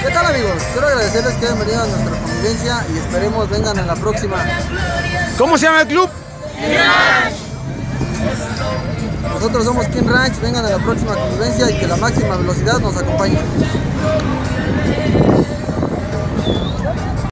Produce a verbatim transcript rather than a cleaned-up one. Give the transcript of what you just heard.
¿Qué tal, amigos? Quiero agradecerles que hayan venido a nuestra convivencia y esperemos vengan en la próxima. ¿Cómo se llama el club? King Ranch. Nosotros somos King Ranch, vengan a la próxima convivencia y que la máxima velocidad nos acompañe.